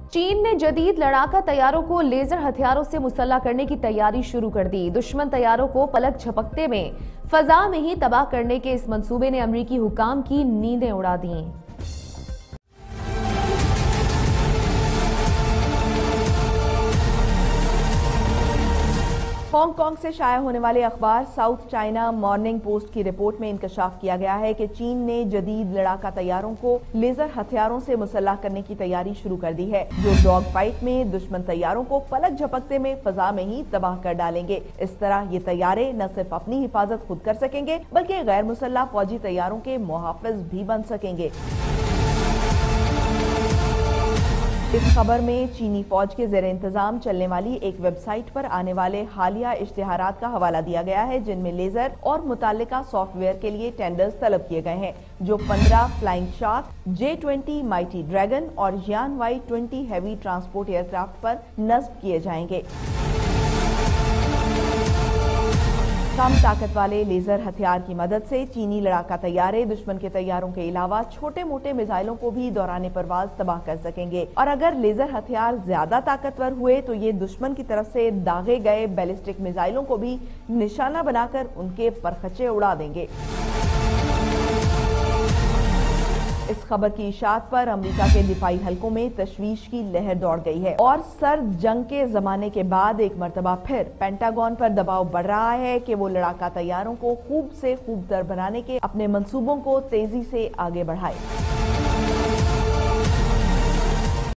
चीन ने जदीद लड़ाका तैयारों को लेजर हथियारों से मुसल्ला करने की तैयारी शुरू कर दी। दुश्मन तैयारों को पलक झपकते में फजा में ही तबाह करने के इस मंसूबे ने अमरीकी हुकाम की नींदें उड़ा दी। हांगकांग से शाया होने वाले अखबार साउथ चाइना मॉर्निंग पोस्ट की रिपोर्ट में इंकशाफ किया गया है कि चीन ने जदीद लड़ाका तैयारों को लेजर हथियारों से मुसल्लाह करने की तैयारी शुरू कर दी है, जो डॉग फाइट में दुश्मन तैयारों को पलक झपकते में फजा में ही तबाह कर डालेंगे। इस तरह ये तैयारे न सिर्फ अपनी हिफाजत खुद कर सकेंगे बल्कि गैर मुसल्लाह फौजी तैयारों के मुहाफिज भी बन सकेंगे। इस खबर में चीनी फौज के ज़ेर इंतजाम चलने वाली एक वेबसाइट पर आने वाले हालिया इश्तिहारात का हवाला दिया गया है, जिनमें लेजर और मुताल्लिका सॉफ्टवेयर के लिए टेंडर्स तलब किए गए हैं, जो 15 flying shark, J-20 mighty dragon और Yanwei-20 हैवी ट्रांसपोर्ट एयरक्राफ्ट पर नस्ब किए जाएंगे। कम ताकत वाले लेजर हथियार की मदद से चीनी लड़ाका तैयारे दुश्मन के तैयारों के अलावा छोटे मोटे मिसाइलों को भी दौरान परवाज तबाह कर सकेंगे, और अगर लेजर हथियार ज्यादा ताकतवर हुए तो ये दुश्मन की तरफ से दागे गए बैलिस्टिक मिसाइलों को भी निशाना बनाकर उनके परखचे उड़ा देंगे। इस खबर की इशाअत पर अमेरिका के दिफाई हलकों में तशवीश की लहर दौड़ गई है और सर्द जंग के जमाने के बाद एक मर्तबा फिर पेंटागन पर दबाव बढ़ रहा है कि वो लड़ाका तैयारों को खूब से खूब तर बनाने के अपने मंसूबों को तेजी से आगे बढ़ाए।